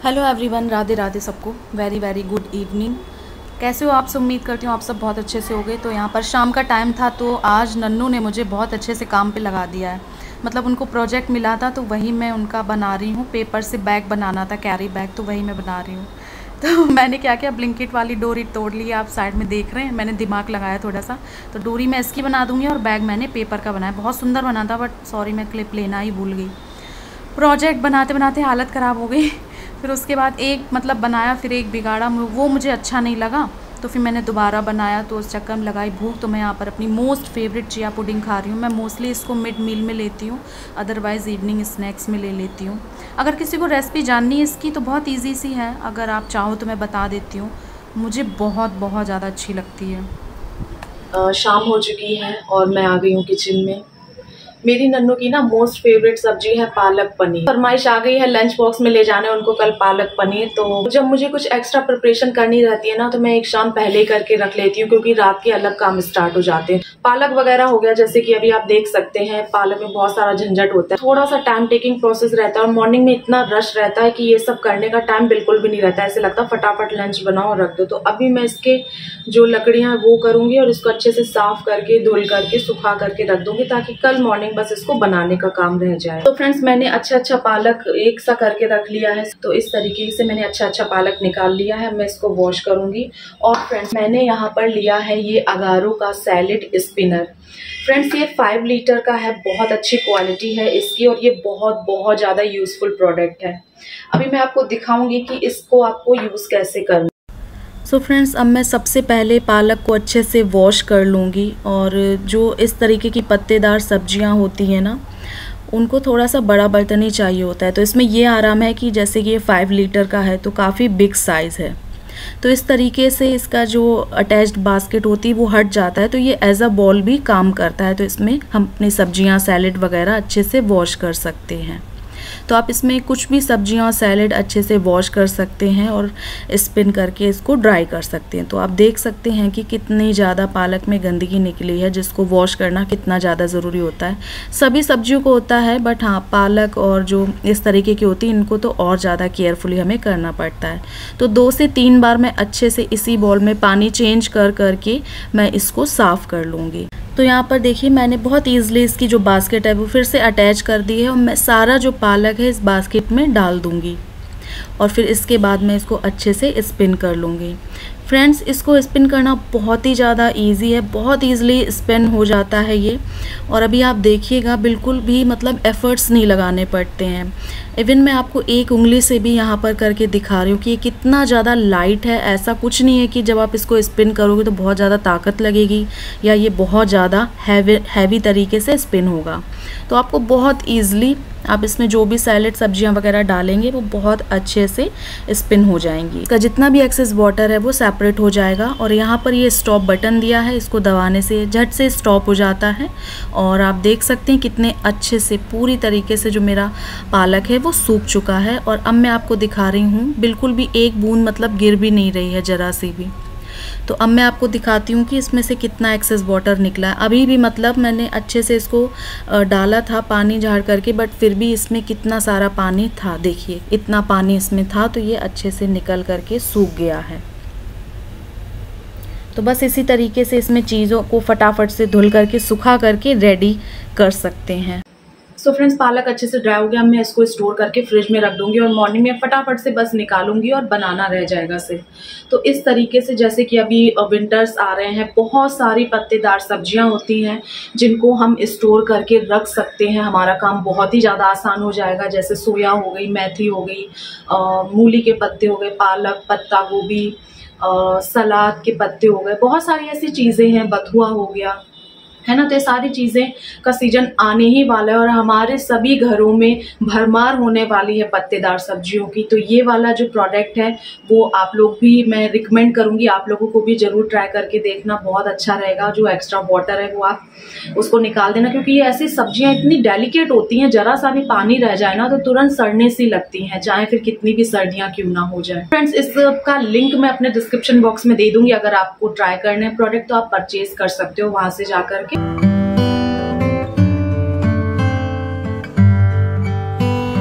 Hello everyone, Radhe Radhe सबको। Very very good evening. कैसे हो आप सब? उम्मीद करती हूँ आप सब बहुत अच्छे से होगे। तो यहाँ पर शाम का टाइम था, तो आज नन्नू ने मुझे बहुत अच्छे से काम पे लगा दिया है। मतलब उनको प्रोजेक्ट मिला था, तो वही मैं उनका बना रही हूँ। पेपर से बैग बनाना था, कैरी बैग, तो वही मैं बना रही हूँ। तो मैंने क्या किया, ब्लिंकिट वाली डोरी तोड़ ली, आप साइड में देख रहे हैं। मैंने दिमाग लगाया थोड़ा सा, तो डोरी मैं इसकी बना दूँगी और बैग मैंने पेपर का बनाया। बहुत सुंदर बना था, बट सॉरी मैं क्लिप लेना ही भूल गई। प्रोजेक्ट बनाते बनाते हालत ख़राब हो गई। फिर उसके बाद एक मतलब बनाया, फिर एक बिगाड़ा, वो मुझे अच्छा नहीं लगा, तो फिर मैंने दोबारा बनाया। तो उस चक्कर में लगाई भूख। तो मैं यहाँ पर अपनी मोस्ट फेवरेट चिया पुडिंग खा रही हूँ। मैं मोस्टली इसको मिड मील में लेती हूँ, अदरवाइज़ इवनिंग स्नैक्स में ले लेती हूँ। अगर किसी को रेसिपी जाननी है इसकी तो बहुत ईजी सी है, अगर आप चाहो तो मैं बता देती हूँ। मुझे बहुत बहुत ज़्यादा अच्छी लगती है। शाम हो चुकी है और मैं आ गई हूँ किचन में। मेरी नन्नू की ना मोस्ट फेवरेट सब्जी है पालक पनीर। फरमाइश आ गई है लंच बॉक्स में ले जाने उनको कल पालक पनीर। तो जब मुझे कुछ एक्स्ट्रा प्रिपरेशन करनी रहती है ना, तो मैं एक शाम पहले ही करके रख लेती हूँ, क्योंकि रात के अलग काम स्टार्ट हो जाते हैं। पालक वगैरह हो गया, जैसे कि अभी आप देख सकते हैं, पालक में बहुत सारा झंझट होता है, थोड़ा सा टाइम टेकिंग प्रोसेस रहता है, और मॉर्निंग में इतना रश रहता है कि ये सब करने का टाइम बिल्कुल भी नहीं रहता है। ऐसे लगता है फटाफट लंच बनाओ और रख दो। तो अभी मैं इसके जो लकड़ियां वो करूंगी और इसको अच्छे से साफ करके धुल करके सुखा करके रख दूंगी, ताकि कल मॉर्निंग बस इसको बनाने का काम रह जाए। तो फ्रेंड्स, मैंने अच्छा पालक एक सा करके रख लिया है। तो इस तरीके से मैंने अच्छा पालक निकाल लिया है। मैं इसको वॉश करूंगी। और फ्रेंड्स, मैंने यहाँ पर लिया है ये अगारो का सैलेड स्पिनर। फ्रेंड्स, ये 5 लीटर का है, बहुत अच्छी क्वालिटी है इसकी, और ये बहुत ज्यादा यूजफुल प्रोडक्ट है। अभी मैं आपको दिखाऊंगी कि इसको आपको यूज कैसे करना। सो फ्रेंड्स, अब मैं सबसे पहले पालक को अच्छे से वॉश कर लूँगी। और जो इस तरीके की पत्तेदार सब्जियां होती हैं ना, उनको थोड़ा सा बड़ा बर्तन ही चाहिए होता है। तो इसमें ये आराम है कि जैसे कि ये 5 लीटर का है, तो काफ़ी बिग साइज़ है। तो इस तरीके से इसका जो अटैच्ड बास्केट होती है वो हट जाता है, तो ये एज अ बॉल भी काम करता है। तो इसमें हम अपनी सब्जियां, सैलेड वगैरह अच्छे से वॉश कर सकते हैं। तो आप इसमें कुछ भी सब्जियां, सैलेड अच्छे से वॉश कर सकते हैं और स्पिन करके इसको ड्राई कर सकते हैं। तो आप देख सकते हैं कि कितनी ज़्यादा पालक में गंदगी निकली है, जिसको वॉश करना कितना ज़्यादा ज़रूरी होता है। सभी सब्जियों को होता है, बट हाँ, पालक और जो इस तरीके की होती है, इनको तो और ज़्यादा केयरफुली हमें करना पड़ता है। तो 2 से 3 बार मैं अच्छे से इसी बॉल में पानी चेंज करके मैं इसको साफ़ कर लूँगी। तो यहाँ पर देखिए, मैंने बहुत ईजिली इसकी जो बास्केट है वो फिर से अटैच कर दी है, और मैं सारा जो पालक है इस बास्केट में डाल दूँगी। और फिर इसके बाद मैं इसको अच्छे से स्पिन कर लूँगी। फ्रेंड्स, इसको स्पिन करना बहुत ही ज़्यादा इजी है, बहुत ईजिली स्पिन हो जाता है ये। और अभी आप देखिएगा, बिल्कुल भी मतलब एफ़र्ट्स नहीं लगाने पड़ते हैं। इवन मैं आपको एक उंगली से भी यहाँ पर करके दिखा रही हूँ कि ये कितना ज़्यादा लाइट है। ऐसा कुछ नहीं है कि जब आप इसको स्पिन करोगे तो बहुत ज़्यादा ताकत लगेगी या ये बहुत ज़्यादा हैवी तरीके से स्पिन होगा। तो आपको बहुत ईजिली, आप इसमें जो भी सैलेड सब्जियां वगैरह डालेंगे वो बहुत अच्छे से स्पिन हो जाएंगी। इसका जितना भी एक्सेस वाटर है वो सेपरेट हो जाएगा। और यहाँ पर ये स्टॉप बटन दिया है, इसको दबाने से झट से स्टॉप हो जाता है। और आप देख सकते हैं कितने अच्छे से पूरी तरीके से जो मेरा पालक है वो सूख चुका है। और अब मैं आपको दिखा रही हूँ, बिल्कुल भी एक बूंद मतलब गिर भी नहीं रही है, ज़रा सी भी। तो अब मैं आपको दिखाती हूँ कि इसमें से कितना एक्सेस वाटर निकला है। अभी भी मतलब मैंने अच्छे से इसको डाला था पानी झाड़ करके, बट फिर भी इसमें कितना सारा पानी था। देखिए, इतना पानी इसमें था, तो ये अच्छे से निकल करके सूख गया है। तो बस इसी तरीके से इसमें चीज़ों को फटाफट से धुल करके सुखा करके रेडी कर सकते हैं। सो फ्रेंड्स, पालक अच्छे से ड्राई हो गया। मैं इसको स्टोर करके फ्रिज में रख दूंगी, और मॉर्निंग में फटाफट से बस निकालूंगी और बनाना रह जाएगा सिर्फ। तो इस तरीके से, जैसे कि अभी विंटर्स आ रहे हैं, बहुत सारी पत्तेदार सब्जियां होती हैं जिनको हम स्टोर करके रख सकते हैं। हमारा काम बहुत ही ज़्यादा आसान हो जाएगा। जैसे सोया हो गई, मेथी हो गई, मूली के पत्ते हो गए, पालक, पत्ता गोभी, सलाद के पत्ते हो गए, बहुत सारी ऐसी चीज़ें हैं, बथुआ हो गया, है ना। तो ये सारी चीजें का सीजन आने ही वाला है, और हमारे सभी घरों में भरमार होने वाली है पत्तेदार सब्जियों की। तो ये वाला जो प्रोडक्ट है वो आप लोग भी, मैं रिकमेंड करूंगी आप लोगों को भी जरूर ट्राई करके देखना, बहुत अच्छा रहेगा। जो एक्स्ट्रा वाटर है वो आप उसको निकाल देना, क्योंकि ये ऐसी सब्जियां इतनी डेलिकेट होती हैं, जरा सा भी पानी रह जाए ना तो तुरंत सड़ने सी लगती हैं, चाहे फिर कितनी भी सर्दियां क्यों ना हो जाए। फ्रेंड्स, इसका लिंक मैं अपने डिस्क्रिप्शन बॉक्स में दे दूंगी। अगर आपको ट्राई करने हैं प्रोडक्ट तो आप परचेज कर सकते हो वहां से जाकर के।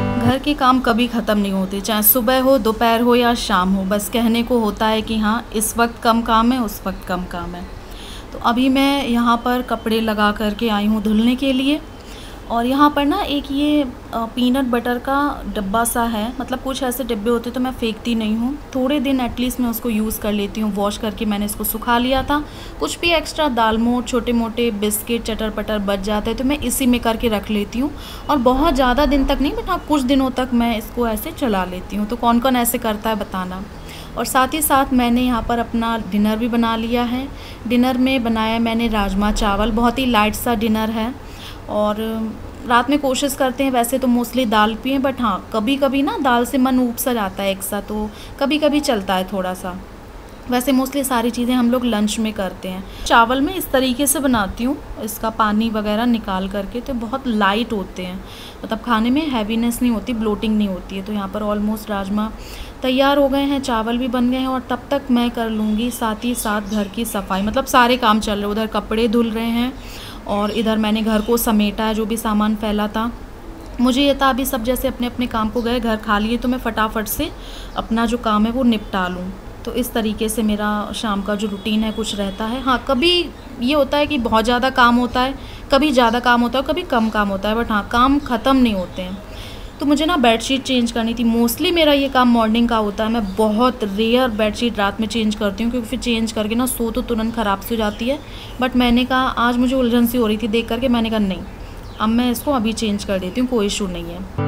के काम कभी ख़त्म नहीं होते, चाहे सुबह हो, दोपहर हो या शाम हो। बस कहने को होता है कि हाँ इस वक्त कम काम है, उस वक्त कम काम है। तो अभी मैं यहाँ पर कपड़े लगा करके आई हूँ धुलने के लिए। और यहाँ पर ना एक ये पीनट बटर का डब्बा सा है, मतलब कुछ ऐसे डिब्बे होते तो मैं फेंकती नहीं हूँ, थोड़े दिन एटलीस्ट मैं उसको यूज़ कर लेती हूँ। वॉश करके मैंने इसको सुखा लिया था। कुछ भी एक्स्ट्रा दाल मोठ, छोटे मोटे बिस्किट, चटर पटर बच जाते हैं तो मैं इसी में करके रख लेती हूँ। और बहुत ज़्यादा दिन तक नहीं, बट हाँ कुछ दिनों तक मैं इसको ऐसे चला लेती हूँ। तो कौन कौन ऐसे करता है बताना। और साथ ही साथ मैंने यहाँ पर अपना डिनर भी बना लिया है। डिनर में बनाया मैंने राजमा चावल, बहुत ही लाइट सा डिनर है। और रात में कोशिश करते हैं वैसे तो मोस्टली दाल पिएं, बट हाँ कभी कभी ना दाल से मन ऊब सा जाता है एक सा, तो कभी कभी चलता है थोड़ा सा। वैसे मोस्टली सारी चीज़ें हम लोग लंच में करते हैं। चावल मैं इस तरीके से बनाती हूँ, इसका पानी वगैरह निकाल करके, तो बहुत लाइट होते हैं, मतलब खाने में हैवीनेस नहीं होती, ब्लोटिंग नहीं होती है। तो यहाँ पर ऑलमोस्ट राजमा तैयार हो गए हैं, चावल भी बन गए हैं। और तब तक मैं कर लूँगी साथ ही साथ घर की सफाई, मतलब सारे काम चल रहे हैं। उधर कपड़े धुल रहे हैं और इधर मैंने घर को समेटा है, जो भी सामान फैला था। मुझे ये था अभी सब जैसे अपने अपने काम को गए, घर खाली है, तो मैं फटाफट से अपना जो काम है वो निपटा लूँ। तो इस तरीके से मेरा शाम का जो रूटीन है कुछ रहता है। हाँ कभी ये होता है कि बहुत ज़्यादा काम होता है, कभी ज़्यादा काम होता है, कभी कम काम होता है, बट हाँ काम ख़त्म नहीं होते हैं। तो मुझे ना बेडशीट चेंज करनी थी। मोस्टली मेरा ये काम मॉर्निंग का होता है, मैं बहुत रेयर बेडशीट रात में चेंज करती हूँ, क्योंकि फिर चेंज करके ना सो तो तुरंत ख़राब सी हो जाती है। बट मैंने कहा आज मुझे उलझन सी हो रही थी देख करके, मैंने कहा नहीं अब मैं इसको अभी चेंज कर देती हूँ, कोई इशू नहीं है।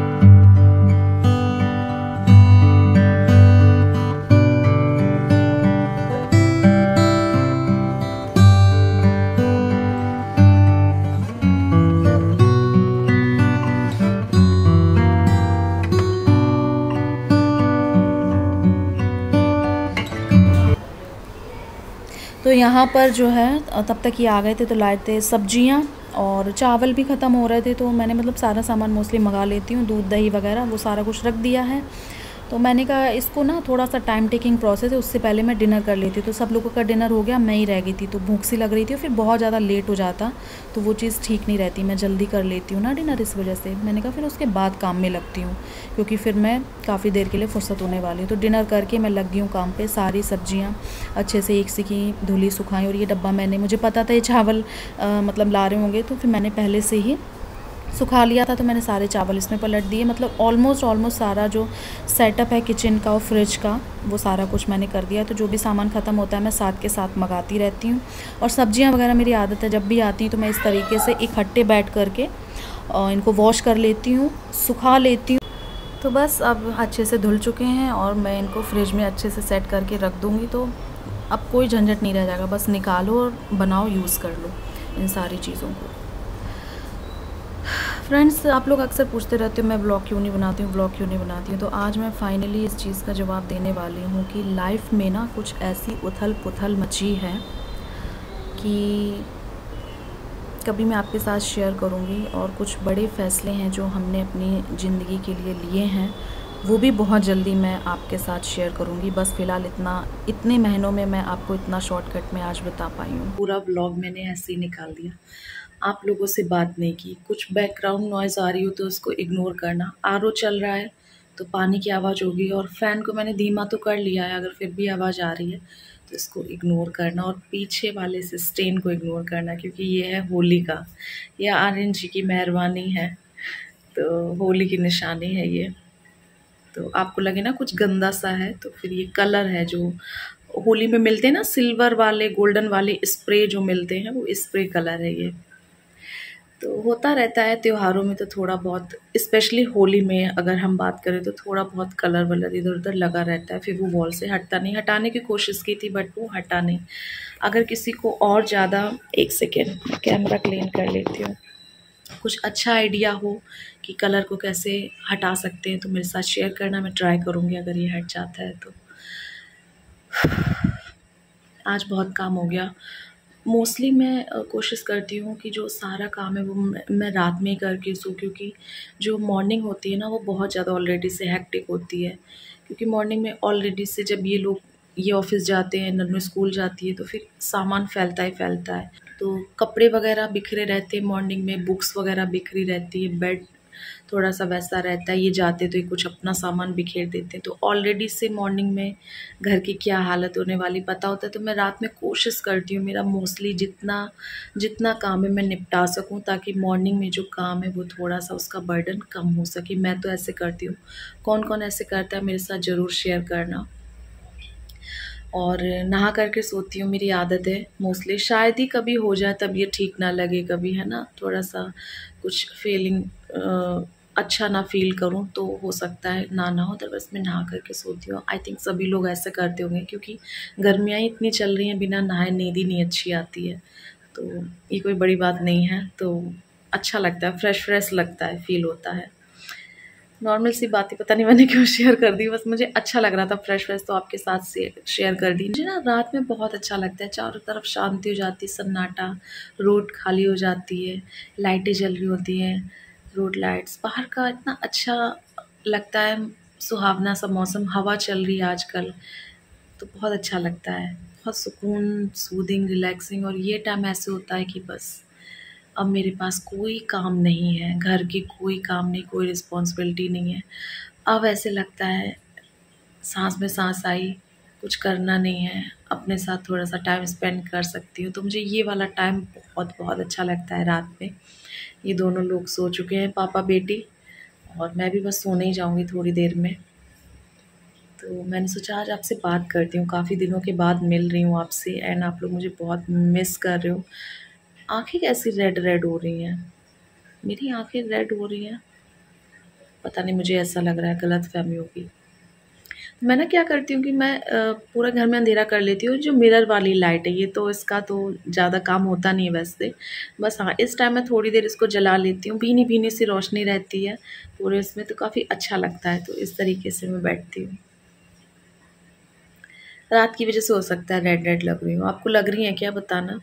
तो यहाँ पर जो है तब तक ये आ गए थे, तो लाए थे सब्जियाँ और चावल भी ख़त्म हो रहे थे। तो मैंने मतलब सारा सामान मोस्टली मंगा लेती हूँ, दूध दही वगैरह वो सारा कुछ रख दिया है। तो मैंने कहा इसको ना थोड़ा सा टाइम टेकिंग प्रोसेस है, उससे पहले मैं डिनर कर लेती हूँ। तो सब लोगों का डिनर हो गया, मैं ही रह गई थी, तो भूख सी लग रही थी और फिर बहुत ज़्यादा लेट हो जाता तो वो चीज़ ठीक नहीं रहती। मैं जल्दी कर लेती हूँ ना डिनर, इस वजह से मैंने कहा फिर उसके बाद काम में लगती हूँ, क्योंकि फिर मैं काफ़ी देर के लिए फुर्सत होने वाली हूँ। तो डिनर करके मैं लग गई हूँ काम पे। सारी सब्जियाँ अच्छे से एक सीखी धुली सुखाई। और ये डब्बा मैंने, मुझे पता था ये चावल मतलब ला रहे होंगे, तो फिर मैंने पहले से ही सुखा लिया था। तो मैंने सारे चावल इसमें पलट दिए, मतलब ऑलमोस्ट सारा जो सेटअप है किचन का और फ्रिज का वो सारा कुछ मैंने कर दिया। तो जो भी सामान ख़त्म होता है मैं साथ के साथ मंगाती रहती हूँ। और सब्जियाँ वगैरह मेरी आदत है, जब भी आती हूँ तो मैं इस तरीके से इकट्ठे बैठ करके इनको वॉश कर लेती हूँ, सुखा लेती हूँ। तो बस अब अच्छे से धुल चुके हैं और मैं इनको फ्रिज में अच्छे से सेट करके रख दूँगी। तो अब कोई झंझट नहीं रह जाएगा, बस निकालो और बनाओ, यूज़ कर लो इन सारी चीज़ों को। फ्रेंड्स आप लोग अक्सर पूछते रहते हो मैं ब्लॉग क्यों नहीं बनाती हूँ, ब्लॉग क्यों नहीं बनाती हूँ। तो आज मैं फाइनली इस चीज़ का जवाब देने वाली हूँ कि लाइफ में ना कुछ ऐसी उथल पुथल मची है कि कभी मैं आपके साथ शेयर करूँगी। और कुछ बड़े फ़ैसले हैं जो हमने अपनी ज़िंदगी के लिए लिए हैं, वो भी बहुत जल्दी मैं आपके साथ शेयर करूँगी। बस फ़िलहाल इतने महीनों में मैं आपको इतना शॉर्टकट में आज बता पाई हूँ। पूरा ब्लॉग मैंने ऐसे ही निकाल दिया, आप लोगों से बात नहीं की। कुछ बैकग्राउंड नॉइज़ आ रही हो तो उसको इग्नोर करना। आरओ चल रहा है तो पानी की आवाज़ होगी, और फ़ैन को मैंने धीमा तो कर लिया है, अगर फिर भी आवाज़ आ रही है तो इसको इग्नोर करना। और पीछे वाले से स्टेन को इग्नोर करना, क्योंकि ये है होली का, यह आर्यन जी की मेहरबानी है, तो होली की निशानी है ये। तो आपको लगे ना कुछ गंदा सा है, तो फिर ये कलर है जो होली में मिलते हैं ना, सिल्वर वाले गोल्डन वाले स्प्रे जो मिलते हैं, वो स्प्रे कलर है ये। तो होता रहता है त्योहारों में, तो थोड़ा बहुत स्पेशली होली में अगर हम बात करें तो थोड़ा बहुत कलर वलर इधर उधर लगा रहता है। फिर वो वॉल से हटता नहीं, हटाने की कोशिश की थी बट वो हटा नहीं। अगर किसी को और ज़्यादा, एक सेकेंड कैमरा क्लीन कर लेती हूँ, कुछ अच्छा आइडिया हो कि कलर को कैसे हटा सकते हैं तो मेरे साथ शेयर करना, मैं ट्राई करूँगी अगर ये हट जाता है तो। आज बहुत काम हो गया। मोस्टली मैं कोशिश करती हूँ कि जो सारा काम है वो मैं रात में ही करके सो, क्योंकि जो मॉर्निंग होती है ना वो बहुत ज़्यादा ऑलरेडी से हेक्टिक होती है। क्योंकि मॉर्निंग में ऑलरेडी से जब ये ऑफिस जाते हैं, नन्नू स्कूल जाती है, तो फिर सामान फैलता ही फैलता है। तो कपड़े वगैरह बिखरे रहते हैं मॉर्निंग में, बुक्स वगैरह बिखरी रहती है, बेड थोड़ा सा वैसा रहता है। ये जाते तो ये कुछ अपना सामान बिखेर देते हैं, तो ऑलरेडी से मॉर्निंग में घर की क्या हालत होने वाली पता होता है। तो मैं रात में कोशिश करती हूँ मेरा मोस्टली जितना जितना काम है मैं निपटा सकूँ, ताकि मॉर्निंग में जो काम है वो थोड़ा सा उसका बर्डन कम हो सके। मैं तो ऐसे करती हूँ। कौन कौन ऐसे करता है मेरे साथ ज़रूर शेयर करना। और नहा करके सोती हूँ, मेरी आदत है मोस्टली। शायद ही कभी हो जाए तबीयत ठीक ना लगे कभी, है ना, थोड़ा सा कुछ फीलिंग अच्छा ना फील करूँ तो हो सकता है ना हो, तो बस मैं नहा करके सोती हूँ। आई थिंक सभी लोग ऐसे करते होंगे, क्योंकि गर्मियाँ ही इतनी चल रही हैं, बिना नहाए नींद ही नहीं अच्छी आती है। तो ये कोई बड़ी बात नहीं है, तो अच्छा लगता है, फ्रेश फ्रेश लगता है, फील होता है। नॉर्मल सी बात ही, पता नहीं मैंने क्यों शेयर कर दी, बस मुझे अच्छा लग रहा था फ्रेश फ्रेश, तो आपके साथ शेयर कर दी। मुझे ना रात में बहुत अच्छा लगता है, चारों तरफ शांति हो जाती है, सन्नाटा, रोड खाली हो जाती है, लाइटें जल रही होती हैं, रोड लाइट्स, बाहर का इतना अच्छा लगता है, सुहावना सा मौसम, हवा चल रही है आजकल, तो बहुत अच्छा लगता है, बहुत सुकून, सूदिंग, रिलैक्सिंग। और ये टाइम ऐसे होता है कि बस अब मेरे पास कोई काम नहीं है, घर की कोई काम नहीं, कोई रिस्पॉन्सिबिलिटी नहीं है। अब ऐसे लगता है साँस में साँस आई, कुछ करना नहीं है, अपने साथ थोड़ा-सा टाइम स्पेंड कर सकती हूँ। तो मुझे ये वाला टाइम बहुत अच्छा लगता है रात में। ये दोनों लोग सो चुके हैं, पापा-बेटी, और मैं भी बस सोने ही जाऊँगी थोड़ी देर में। तो मैंने सोचा आज आपसे बात करती हूँ, काफ़ी दिनों के बाद मिल रही हूँ आपसे, एंड आप लोग मुझे बहुत मिस कर रहे हो। आँखें कैसी रेड-रेड हो रही हैं? मेरी आँखें रेड हो रही हैं? पता नहीं, मुझे ऐसा लग रहा है, गलतफ़हमी होगी। मैं ना क्या करती हूँ कि मैं पूरा घर में अंधेरा कर लेती हूँ, जो मिरर वाली लाइट है, ये तो इसका तो ज़्यादा काम होता नहीं है वैसे। बस हाँ, इस टाइम मैं थोड़ी देर इसको जला लेती हूँ, भीनी-भीनी सी रोशनी रहती है पूरे इसमें, तो काफ़ी अच्छा लगता है, तो इस तरीके से मैं बैठती हूँ। रात की वजह से हो सकता है रेड-रेड लग रही हूँ। आपको लग रही हैं क्या, बताना?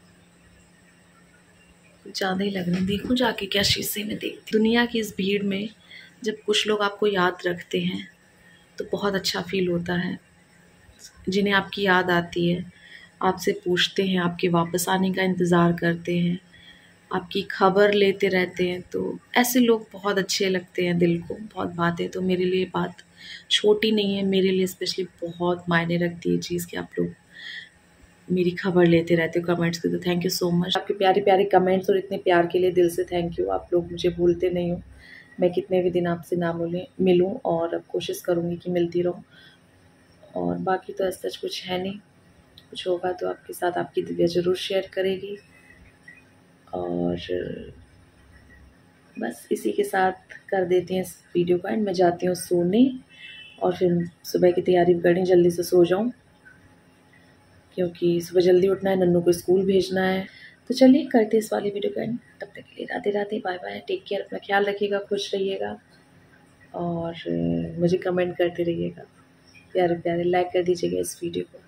कुछ ज़्यादा ही लग रही हैं। देखूँ जाके क्या शीशे में देखती हूँ। दुनिया की इस भीड़ में जब कुछ लोग आपको याद रखते हैं, तो बहुत अच्छा फ़ील होता है। जिन्हें आपकी याद आती है, आपसे पूछते हैं, आपके वापस आने का इंतज़ार करते हैं, आपकी खबर लेते रहते हैं, तो ऐसे लोग बहुत अच्छे लगते हैं दिल को, बहुत बातें। तो मेरे लिए बात छोटी नहीं है, मेरे लिए स्पेशली बहुत मायने रखती है ये चीज़ कि आप लोग मेरी खबर लेते रहते हो कमेंट्स के। तो थैंक यू सो मच, आपके प्यारे-प्यारे कमेंट्स और इतने प्यार के लिए दिल से थैंक यू। आप लोग मुझे भूलते नहीं हो। मैं कितने भी दिन आपसे ना मिलूँ, और अब कोशिश करूँगी कि मिलती रहूँ। और बाकी तो ऐसा कुछ है नहीं, कुछ होगा तो आपके साथ आपकी दिव्या ज़रूर शेयर करेगी। और बस इसी के साथ कर देते हैं इस वीडियो का एंड। मैं जाती हूँ सोने, और फिर सुबह की तैयारी करनी, जल्दी से सो जाऊँ, क्योंकि सुबह जल्दी उठना है, नन्नू को स्कूल भेजना है। तो चलिए करते हैं इस वाली वीडियो का एंड। तब तक के लिए Radhe Radhe, bye bye, take care, अपना ख्याल रखिएगा, खुश रहिएगा, और मुझे कमेंट करते रहिएगा, प्यारे प्यारे लाइक कर दीजिएगा इस वीडियो को।